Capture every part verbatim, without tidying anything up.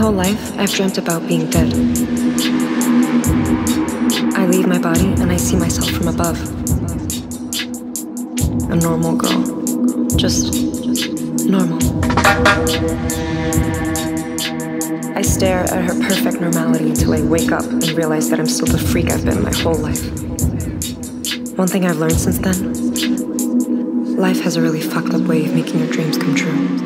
whole life, I've dreamt about being dead. I leave my body and I see myself from above. A normal girl. Just normal. I stare at her perfect normality until I wake up and realize that I'm still the freak I've been my whole life. One thing I've learned since then, life has a really fucked up way of making your dreams come true.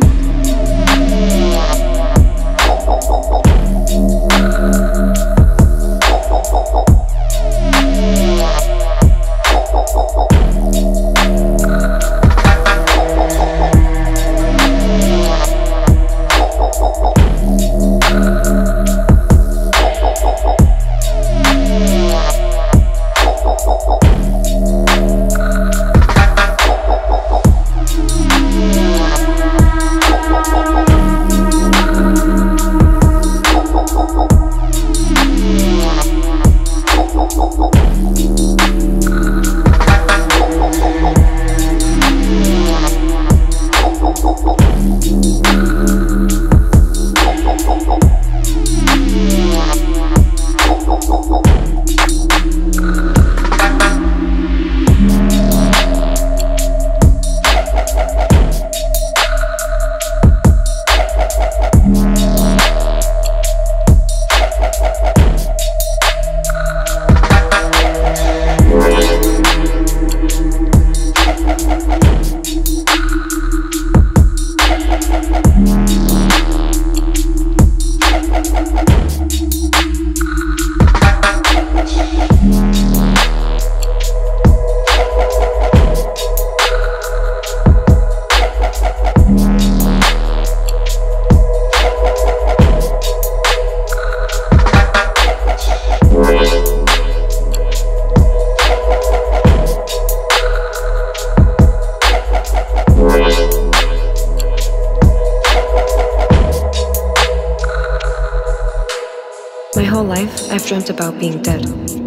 My whole life, I've dreamt about being dead.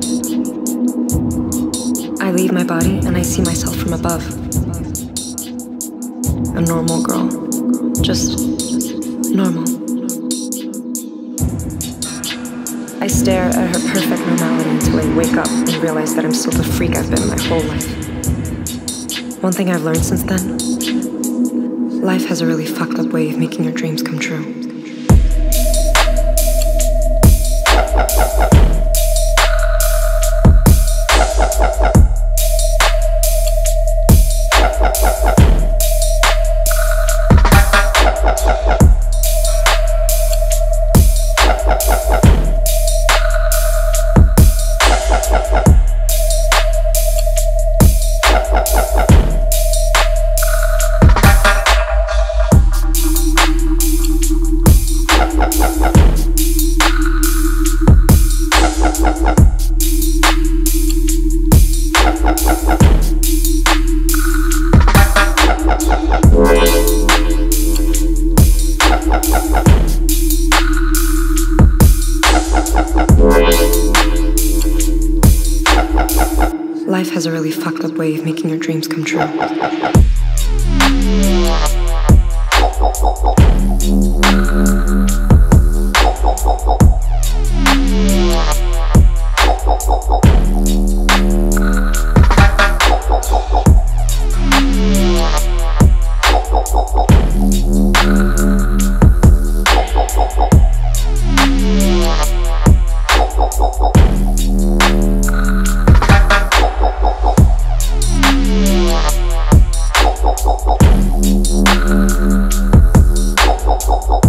I leave my body and I see myself from above. A normal girl. Just normal. I stare at her perfect normality until I wake up and realize that I'm still the freak I've been my whole life. One thing I've learned since then, life has a really fucked up way of making your dreams come true. Life has a really fucked up way of making your dreams come true. We'll be right back.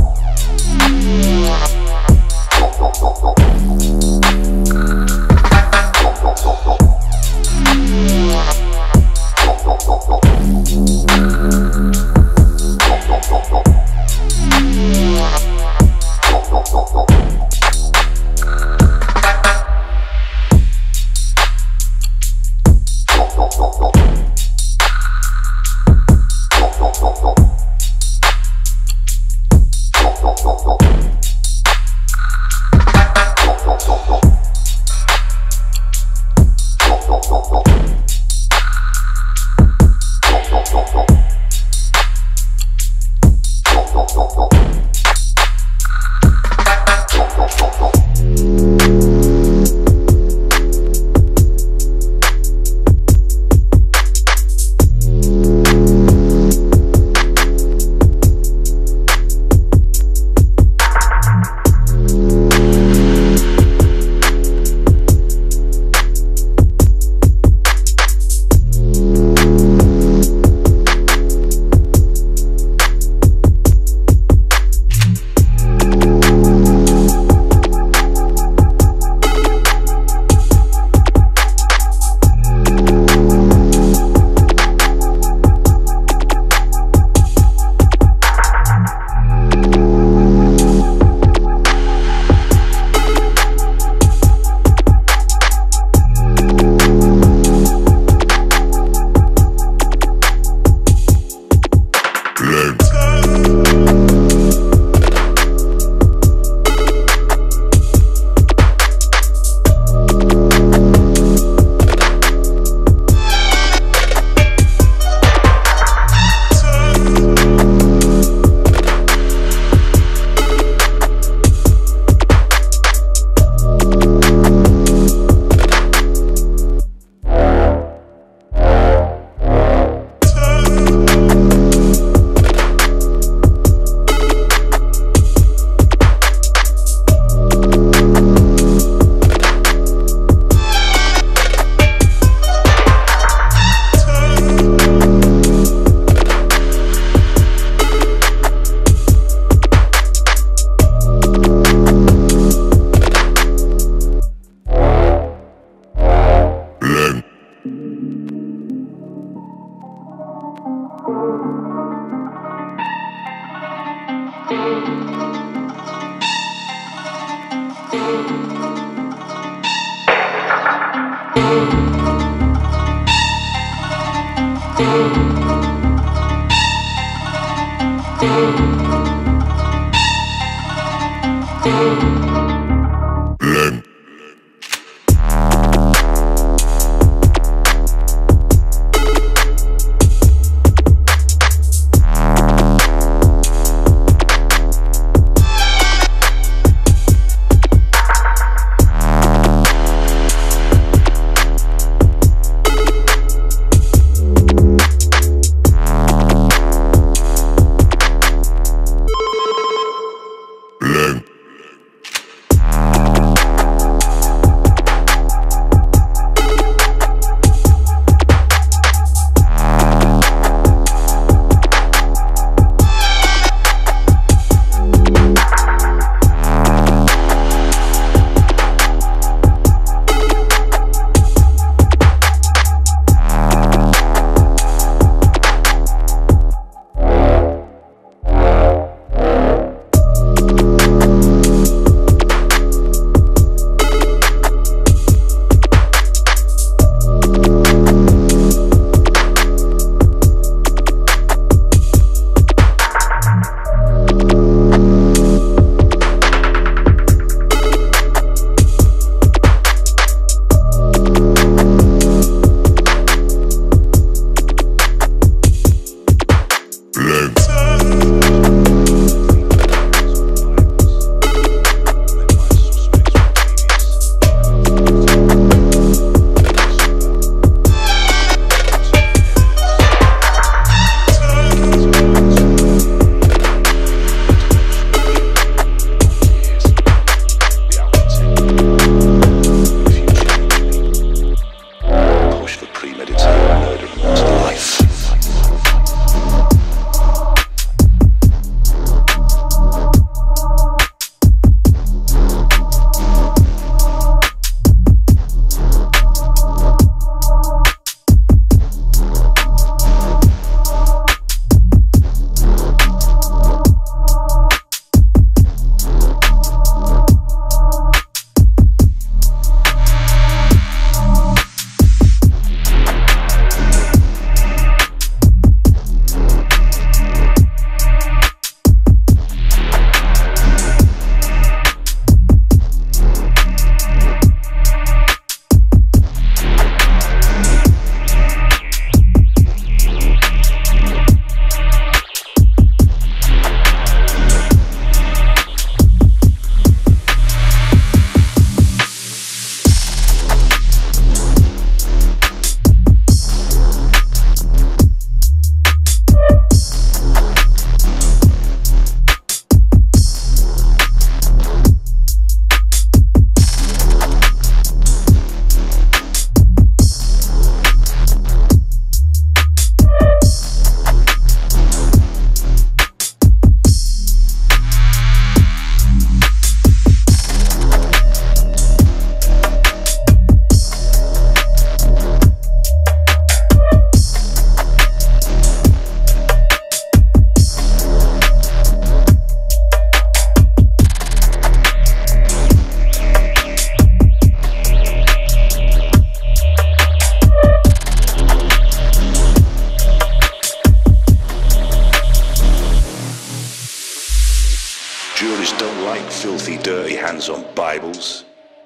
filthy, dirty hands on Bibles.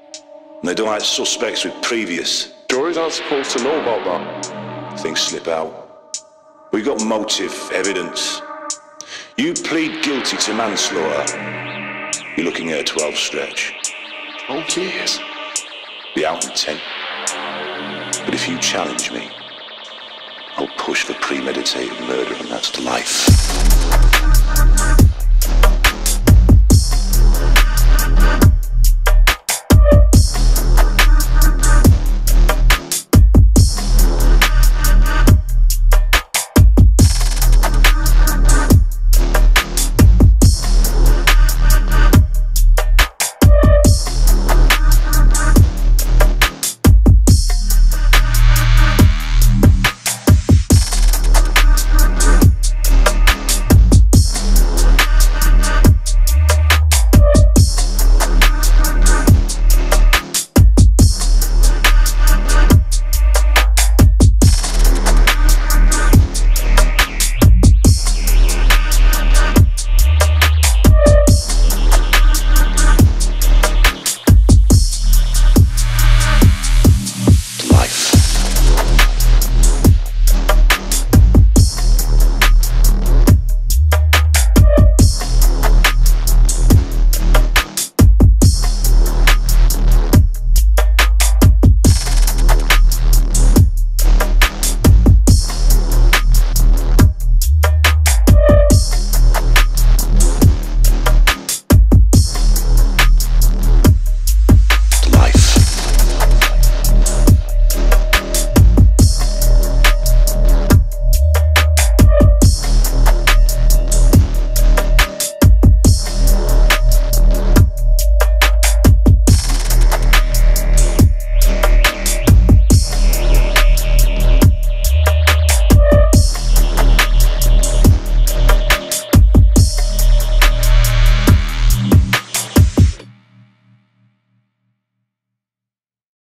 And they don't like suspects with previous. Juries aren't supposed to know about that. Things slip out. We got motive, evidence. You plead guilty to manslaughter. You're looking at a twelve stretch. Oh, years. Be out in ten. But if you challenge me, I'll push for premeditated murder, and that's to life.